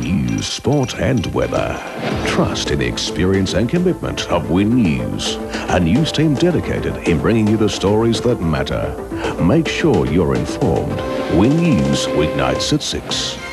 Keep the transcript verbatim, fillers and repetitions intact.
news, sport and weather. Trust in the experience and commitment of WIN News, a news team dedicated in bringing you the stories that matter. Make sure you're informed. WIN News, weeknights at six.